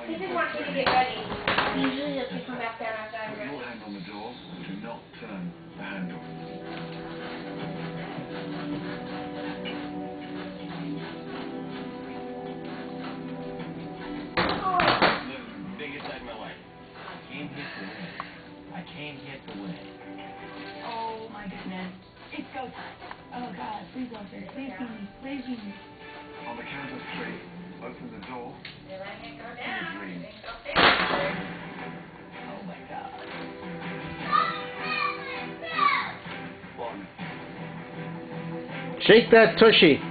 He just wants you to get ready. Usually you'll take him back down after I'm Put ready. your hand on the door. Do not turn the handle. The biggest night of my life. I came here to win. I came here to win. Oh my goodness. It's go time. Oh God, please don't say. Please be me. Please be me. On the count of 3, open the door. You're letting it go In down. a dream. Oh my God. 1. Shake that tushy.